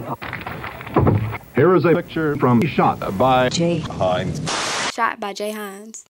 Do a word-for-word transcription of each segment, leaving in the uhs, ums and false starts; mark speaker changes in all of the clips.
Speaker 1: Here is a picture from Shot by
Speaker 2: J. Hinds.
Speaker 3: Shot by J. Hinds.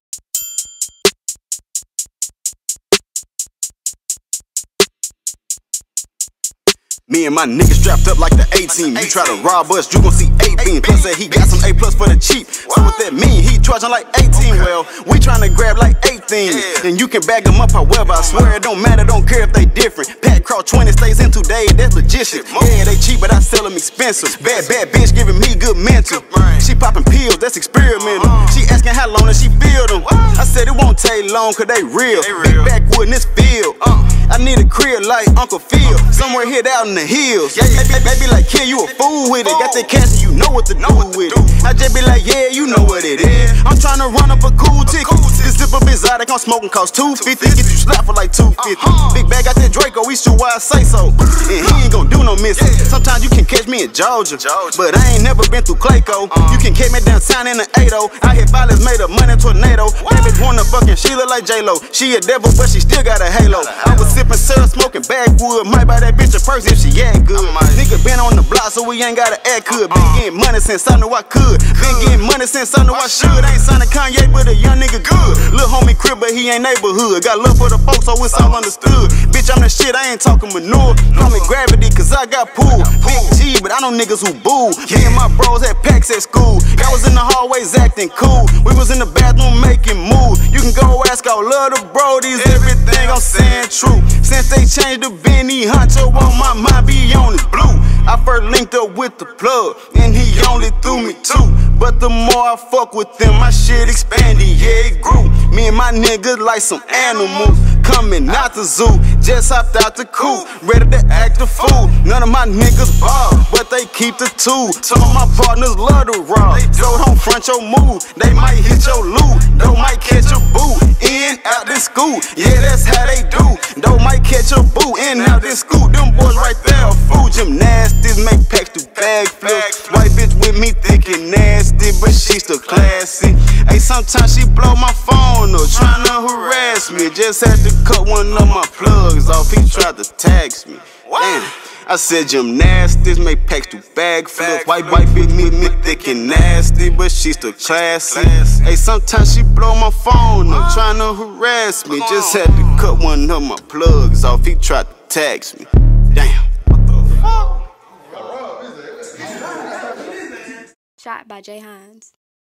Speaker 4: Me and my niggas strapped up like the A-team. You try to rob us, you gon' see eight beams. Plus that he got some A plus for the cheap. So what that mean? He charging like eighteen. Well, we tryna grab like eighteen. And you can bag them up however. I swear it don't matter, don't care if they different. Pat Cross twenty stays in two days, that's legit. Yeah, they cheap, but I sell them expensive. Bad, bad bitch giving me good mental. She popping pills, that's experimental. She asking how long does she feel them. I said it won't take long, cause they real. Big backwood in this field. I need a crib like Uncle Phil, somewhere hid out in the hills. Yeah, yeah, baby, like, kid, you a fool with it. Got that cash and you know what to do with it. I just be like, yeah, you know what it is. I'm tryna run up a cool ticket. This zipper exotic I'm smoking cost two fifty. Get you slapped for like two fifty. Big bag got that Draco, we shoot why I say so. And he ain't gon' do no missing. Sometimes you can catch me in Georgia, but I ain't never been through Clayco. You can catch me downtown in the eight oh. I hit violence, made a money tornado. That bitch wanna fucking, she look like J-Lo. She a devil, but she still got a halo. I was sipping syrup, smoking backwood. Might buy that bitch a purse if she act good. Nigga been on the block, so we ain't gotta act good. Been getting money since I knew I could. Been getting money since I knew I should. Ain't signing Kanye, but a young nigga good. Lil' homie crib, but he ain't neighborhood. Got love for the folks, so it's all understood. Bitch, I'm the shit, I ain't talking manure. Call me gravity, cause I got pool. Big G, but I know niggas who boo. Me and my bros had packs at school. I was in the hallways acting cool. We was in the bathroom making moves. You can go ask all of the brodies. Everything I'm saying true. Since they changed the Benny Huncho on my mind be on his blue. I first linked up with the plug, and he only threw me two. But the more I fuck with them, my shit expanded, yeah, it grew. Me and my niggas like some animals, coming out the zoo. Just hopped out the coop, ready to act a fool. None of my niggas ball, but they keep the two. Some of my partners love to rob, so don't front your move. They might hit your loot, though might catch a boot. In, out this school, yeah, that's how they do. Though might catch a boot, in, out this school. Them boys right there are fool. Gymnastics make packs to bag flips. White bitch with me thinking nasty, but she still classy. Hey, sometimes she blow my phone up, tryna harass me. Just had to cut one of my plugs off, he tried to tax me. Damn. I said gymnastics make packs to bag flips. White white bitch me, me thick and nasty, but she still classy. Hey, sometimes she blow my phone up, tryna harass me. Just had to cut one of my plugs off, he tried to tax me. Damn. What the fuck?
Speaker 3: Shot by J. Hinds.